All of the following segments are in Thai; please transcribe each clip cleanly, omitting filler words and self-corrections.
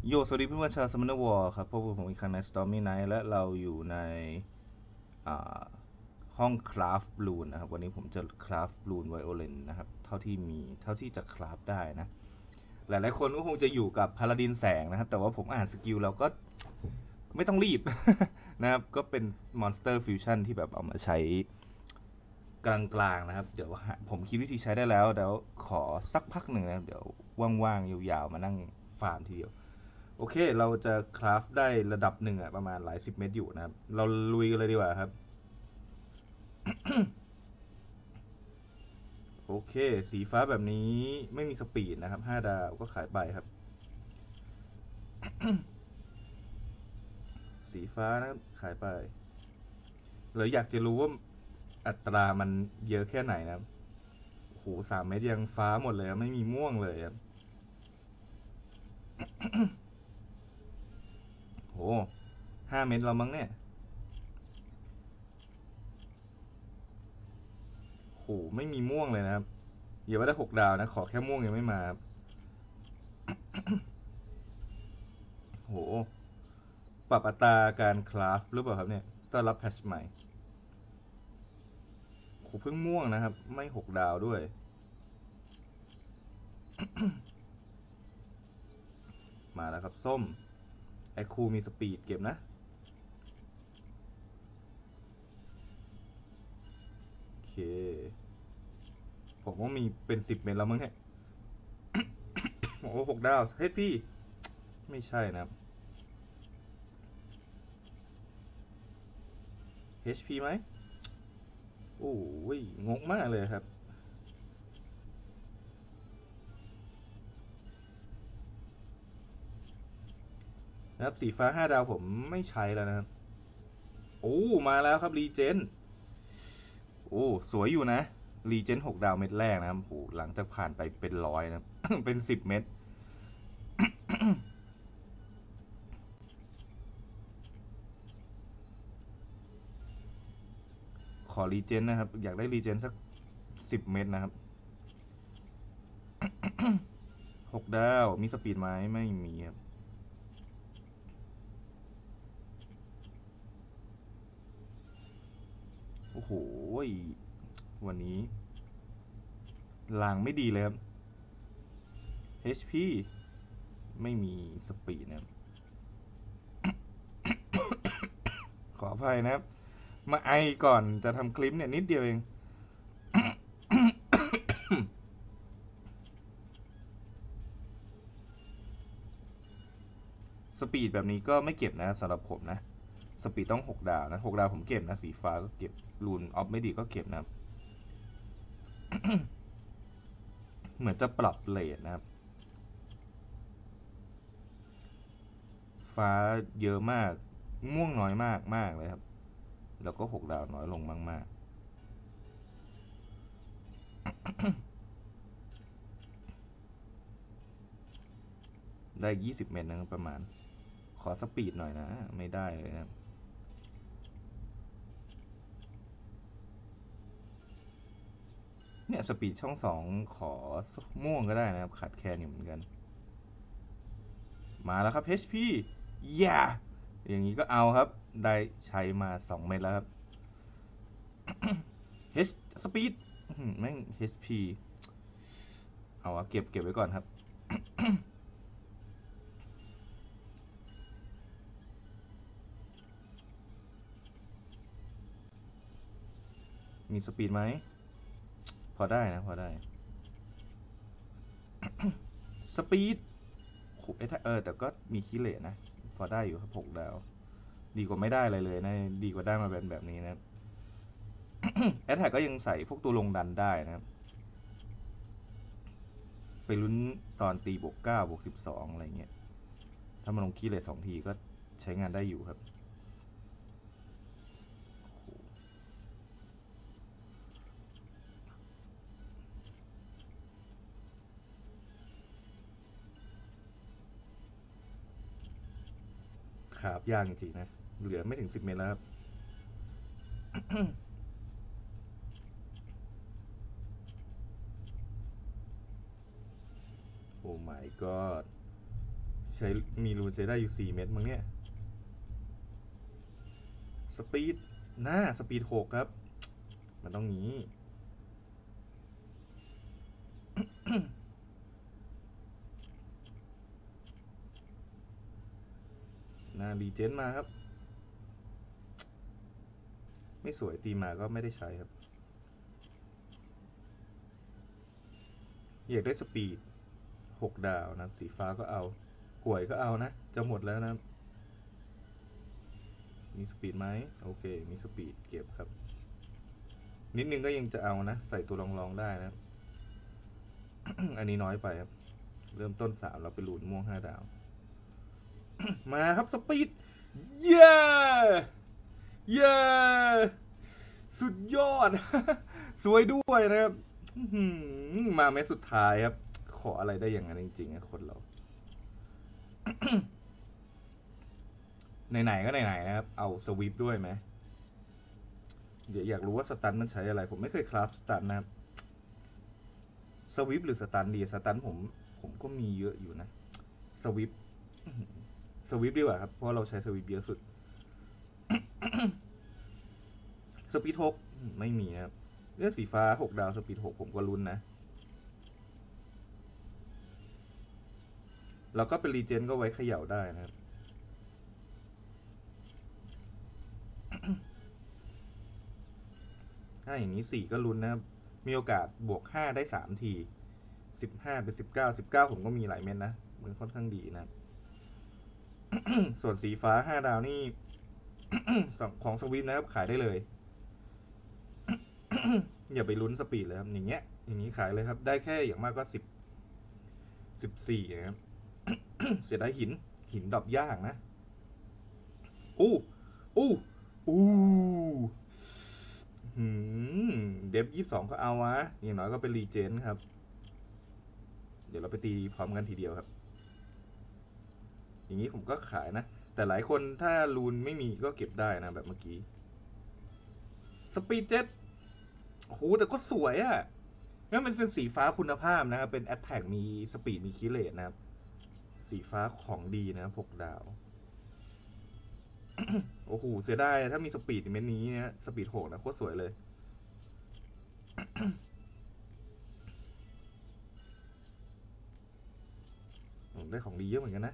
โยสวัสดีเพื่อนๆชาวซัมเมอร์วอร์ครับพบกับผมอีกครั้งใน Stormy Night และเราอยู่ในอ่าห้องคราฟบลูนนะครับวันนี้ผมจะคราฟบลูนไวโอเลนนะครับเท่าที่จะคราฟได้นะหลายๆคนก็คงจะอยู่กับพาลาดินแสงนะครับแต่ว่าผมอ่านสกิลแล้วก็ไม่ต้องรีบ นะครับก็เป็นมอนสเตอร์ฟิวชั่นที่แบบเอามาใช้กลางๆนะครับเดี๋ยวผมคิดวิธีใช้ได้แล้วเดี๋ยวขอสักพักหนึ่งนะเดี๋ยวว่างๆยาวๆมานั่งฟาร์มทีเดียว โอเค เราจะคราฟได้ระดับหนึ่งอะประมาณหลายสิบเมตรอยู่นะครับ เราลุยกันเลยดีกว่าครับ โอเค สีฟ้าแบบนี้ไม่มีสปีดนะครับ5 ดาวก็ขายไปครับ สีฟ้านะครับขายไปเราอยากจะรู้ว่าอัตรามันเยอะแค่ไหนนะครับโอ้โห3 เมตรยังฟ้าหมดเลยไม่มีม่วงเลยครับโห5 เมตรเรามั้งเนี่ยโหไม่มีม่วงเลยนะครับอย่าว่าได้6 ดาวนะขอแค่ม่วงยังไม่มาครับโห ปรับอัตราการคราฟหรือเปล่าครับเนี่ยต้อนรับแพทชใหม่โหเพิ่งม่วงนะครับไม่6 ดาวด้วยมาแล้วครับส้มไอคูมีสปีดเก็บนะโอเคผมว่ามีเป็น10 เมตรแล้วมั้งเนี่ยโอ้6 ดาวเฮ้ยพี่ไม่ใช่นะครับ HP ไหมโอ้ยงกมากเลยครับนะครับสีฟ้า5 ดาวผมไม่ใช้แล้วนะครับโอ้มาแล้วครับรีเจนโอ้สวยอยู่นะรีเจน6 ดาวเม็ดแรกนะครับโอ้หลังจากผ่านไปเป็น100นะครับ เป็น10 เม็ด ขอรีเจนนะครับอยากได้รีเจนสัก10 เม็ดนะครับ6 ดาวมีสปีดไหมไม่มีครับโอ้โหวันนี้ลางไม่ดีเลยครับ HP ไม่มีสปีดนะครับขออภัยนะครับมาไอก่อนจะทำคลิปเนี่ยนิดเดียวเองสปีดแบบนี้ก็ไม่เก็บนะสำหรับผมนะสปีดต้อง6 ดาวนะ6 ดาวผมเก็บนะสีฟ้าก็เก็บรูนออฟไม่ดีก็เก็บนะครับเหมือนจะปรับเลทนะครับฟ้าเยอะมากม่วงน้อยมากเลยครับแล้วก็6 ดาวน้อยลงมากๆได้20 เมตรนะครับประมาณขอสปีดหน่อยนะไม่ได้เลยนะเนี่ยสปีดช่อง 2ขอม่วงก็ได้นะครับขาดแคลนอยู่เหมือนกันมาแล้วครับ HP ย่าอย่างนี้ก็เอาครับได้ใช้มา2 เม็ดแล้วครับ H สปีดแม่ง HP เอาอะเก็บไว้ก่อนครับมีสปีดไหมพอได้นะพอได้สปีดแต่ก็มีคิเลตนะพอได้อยู่ครับ6 ดาวดีกว่าไม่ได้อะไรเลยนะดีกว่าได้มาแบบนี้นะแอตแทกก็ยังใส่พวกตัวลงดันได้นะครับไปลุ้นตอนตีบวก 9 บวก 12อะไรเงี้ยถ้ามาลงคีเลต2 ทีก็ใช้งานได้อยู่ครับขาบยากจริงๆนะเหลือไม่ถึง10 เมตรแล้วครับโอ้ my god ใช้มีรูนใช้ได้อยู่4 เม็ดมั้งเนี่ยสปีดสปีด6ครับมันต้องงี้รีเจนมาครับไม่สวยตีมาก็ไม่ได้ใช้ครับอยากได้สปีด6 ดาวนะสีฟ้าก็เอาห่วยก็เอานะจะหมดแล้วนะมีสปีดไหมโอเคมีสปีดเก็บครับนิดนึงก็ยังจะเอานะใส่ตัวรองได้นะ อันนี้น้อยไปครับเริ่มต้น3เราไปลูนม่วง5 ดาว มาครับสปีดเย้เย้สุดยอด สวยด้วยนะครับมาแม้สุดท้ายครับขออะไรได้อย่างนั้นจริงๆนะคนเรา ไหนๆก็ไหนๆนะครับเอาสวิปด้วยไหมเดี๋ยวอยากรู้ว่าสตันมันใช้อะไรผมไม่เคยคราฟสตันนะครับสวิปหรือสตันดีสตันผมก็มีเยอะอยู่นะสวิปดีกว่าครับเพราะเราใช้สวิปเยอะสุด สปีด6ไม่มีนะครับเลือดสีฟ้า6 ดาวสปีด6ผมก็ลุ้นนะเราก็เป็นรีเจนก็ไว้เขย่าได้นะครับถ้าอย่างนี้4ก็ลุ้นนะครับมีโอกาสบวก5ได้3 ที15เป็น19ผมก็มีหลายเม็ดนะมันค่อนข้างดีนะ ส่วนสีฟ้า5 ดาวนี่ ของสวิปนะครับขายได้เลย อย่าไปลุ้นสปีดเลยครับอย่างเงี้ยอย่างนี้ขายเลยครับได้แค่อย่างมากก็14นะครับ เสียดายหินดรอปยากนะอู้เดฟ22ก็เอาวะอย่างน้อยก็เป็นรีเจนครับเดี๋ยวเราไปตีพร้อมกันทีเดียวครับอย่างนี้ผมก็ขายนะแต่หลายคนถ้ารูนไม่มีก็เก็บได้นะแบบเมื่อกี้สปีด7โอ้โหแต่ก็สวยอะนั่นมันเป็นสีฟ้าคุณภาพนะครับเป็นแอตแทกมีสปีดมีคิเลตนะครับสีฟ้าของดีนะ6 ดาว โอ้โหเสียดายถ้ามีสปีดเม็ดนี้เนี่ยสปีด6นะโคตรสวยเลยได้ของดีเยอะเหมือนกันนะ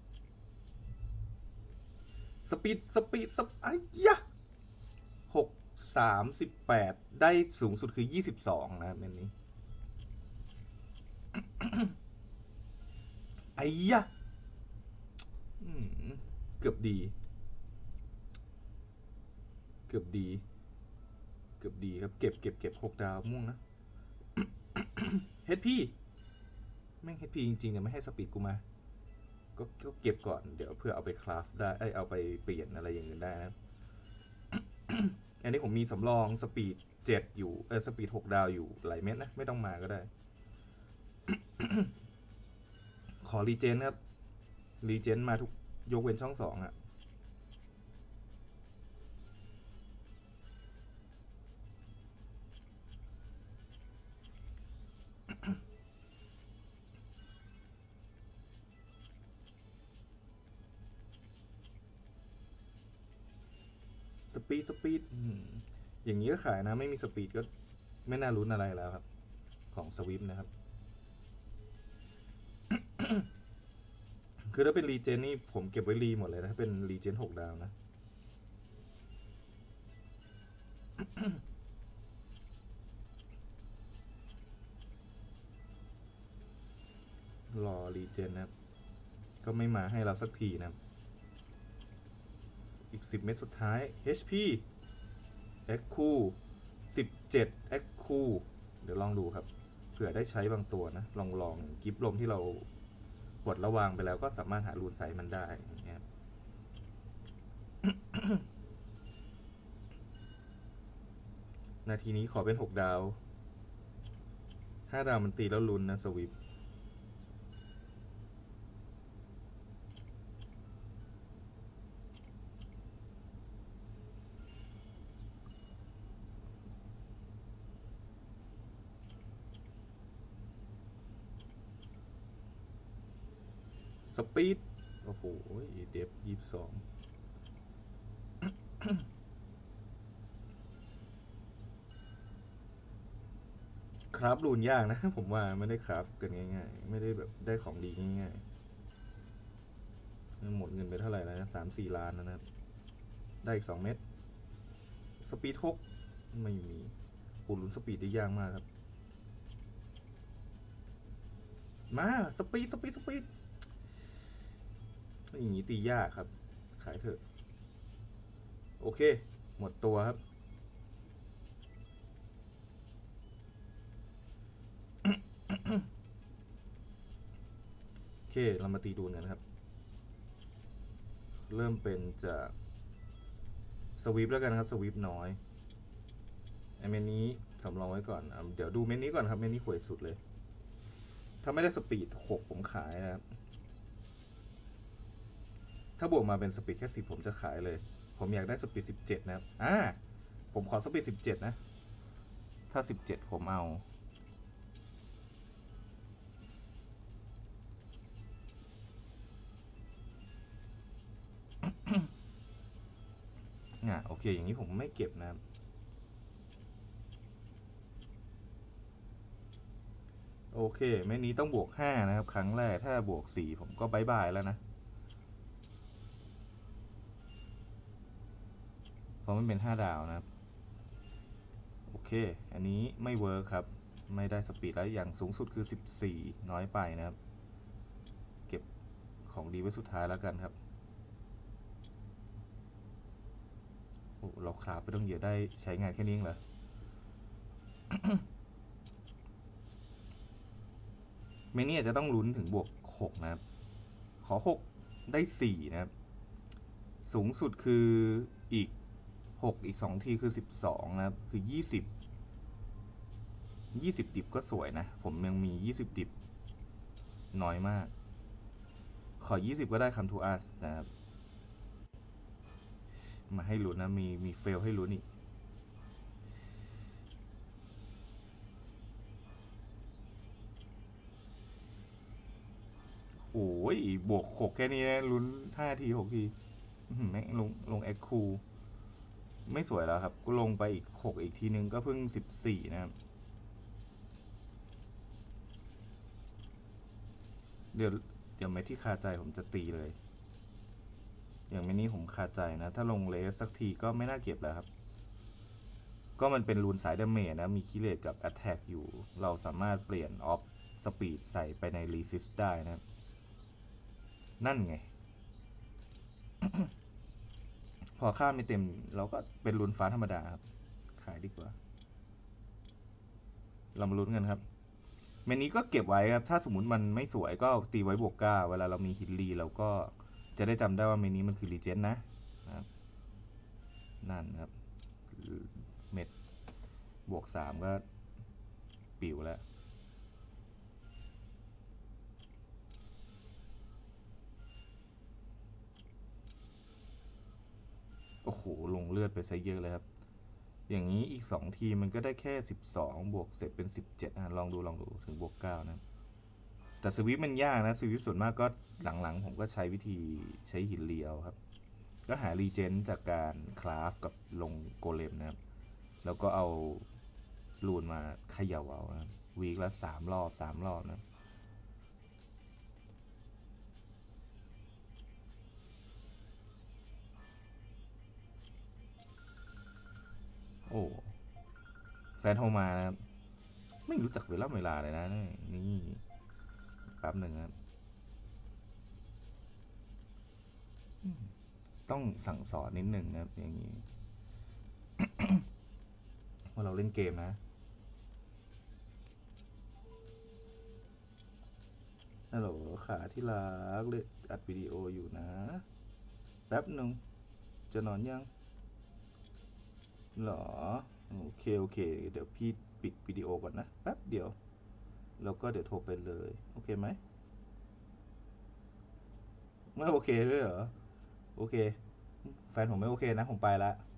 สปีดไอ้ยะ6 38ได้สูงสุดคือ22นะเม็ดนี้ไอ้ยะเกือบดีครับเก็บ6 ดาวม่วงนะเฮดพี่แม่งเฮดพี่จริงๆเนี่ยไม่ให้สปีดกูมาก็เก็บก่อนเดี๋ยวเพื่อเอาไปคราฟได้เอาไปเปลี่ยนอะไรอย่างอื่นได้นะอันนี้ผมมีสำรองสปีด7อยู่สปีด6 ดาวอยู่หลายเม็ดนะไม่ต้องมาก็ได้ ขอรีเจนครับรีเจนมาทุกยกเว้นช่อง2อะสปีดอย่างนี้ก็ขายนะไม่มีสปีดก็ไม่น่าลุ้นอะไรแล้วครับของสวิปนะครับ คือถ้าเป็นรีเจนนี่ผมเก็บไว้รีหมดเลยนะถ้าเป็นรีเจน6 ดาวนะรอรีเจนนะครับก็ไม่มาให้เราสักทีนะอีก10 เม็ดสุดท้าย HP เอ็กคู17เอ็กคูเดี๋ยวลองดูครับเผื่อได้ใช้บางตัวนะลองกิฟต์ลมที่เราปลดระวางไปแล้วก็สามารถหารูนไซมันได้อย่างเงี้ย นาทีนี้ขอเป็น6 ดาว5 ดาวมันตีแล้วลุนนะสวิปสสปีดโอ้โหเดฟ22คราฟรูนยากนะ ผมว่าไม่ได้คราฟกันง่ายๆไม่ได้แบบได้ของดีง่ายๆหมดเงินไปเท่าไหร่แล้วนะ3-4 ล้านนะครับได้อีก2 เม็ดสปีด6ไม่มีปูลุ้นสปีดได้ยากมากครับมาสปีดอย่างนี้ตียากครับขายเถอะโอเคหมดตัวครับโอเคเรามาตีดูกันนะครับเริ่มเป็นจากสวีปแล้วกันครับสวีปน้อยไอเมนนี้สำรองไว้ก่อนเดี๋ยวดูเมนนี้ก่อนครับเมนนี้ห่วยสุดเลยถ้าไม่ได้สปีด6ผมขายนะครับถ้าบวกมาเป็นสปีดแค่10ผมจะขายเลยผมอยากได้สปีด17นะครับผมขอสปีด17นะถ้า17ผมเอาโอเคอย่างนี้ผมไม่เก็บนะครับโอเคเมนนี้ต้องบวก5นะครับครั้งแรกถ้าบวก4ผมก็บายบายแล้วนะเพราะมันเป็น5 ดาวนะครับโอเคอันนี้ไม่เวิร์คครับไม่ได้สปีดแล้วอย่างสูงสุดคือ14น้อยไปนะครับเก็บของดีไว้สุดท้ายแล้วกันครับโอ้เราคราฟไปต้องเยอะได้ใช้งานแค่นี้เหรอ เมนี่อาจจะต้องลุ้นถึงบวก6นะครับขอ6ได้4นะครับสูงสุดคืออีก6อีก2ทีคือ12นะครับคือ20ดิบก็สวยนะผมยังมี20ดิบน้อยมากขอ20ก็ได้คัมทูอาร์นะครับมาให้ลุ้นนะมีเฟลให้ลุ้นอีกโอ้ยบวก6แค่นี้นะลุ้น5 ที 6 ทีแม่งลงแอคคูไม่สวยแล้วครับกูลงไปอีก6อีกทีนึงก็เพิ่ง14นะครับเดี๋ยวไม่ที่คาใจผมจะตีเลยอย่างไม่นี้ผมคาใจนะถ้าลงเลสสักทีก็ไม่น่าเก็บแล้วครับก็มันเป็นรูนสายดาเมจนะมีคิเลตกับแอตแทกอยู่เราสามารถเปลี่ยนออฟสปีดใส่ไปในรีซิสได้นะนั่นไง พอค่าไม่เต็มเราก็เป็นลุ้นฟ้าธรรมดาครับขายดีกว่าเรามาลุ้นกันครับเมนนี้ก็เก็บไว้ครับถ้าสมมติมันไม่สวยก็ตีไว้บวก9เวลาเรามีฮิตลีเราก็จะได้จำได้ว่าเมนนี้มันคือรีเจนนะครับนั่นครับเม็ดบวก3ก็ปิวแล้วโอ้โหลงเลือดไปซะเยอะเลยครับอย่างนี้อีก2ทีมันก็ได้แค่12บวกเสร็จเป็น17ลองดูถึงบวก9นะแต่สวิปมันยากนะสวิปส่วนมากก็หลังๆผมก็ใช้วิธีใช้หินเลียวครับก็หารีเจนจากการคราฟกับลงโกเลมนะครับแล้วก็เอารูนมาเขย่าเอานะวีคละ3 รอบนะโอ้แฟนโทรมานะครับไม่รู้จักเวลาเลยนะนี่แป๊บหนึ่งครับต้องสั่งสอนนิดหนึ่งนะครับอย่างนี้ว่าเราเล่นเกมนะฮัลโหลขาที่รักเลยอัดวิดีโออยู่นะแป๊บหนึ่งจะนอนยังหรอโอเคเดี๋ยวพี่ปิดวิดีโอก่อนนะแป๊บเดียวแล้วก็เดี๋ยวโทรไปเลยโอเคไหมไม่โอเคด้วยเหรอโอเคแฟนผมไม่โอเคนะผมไปละ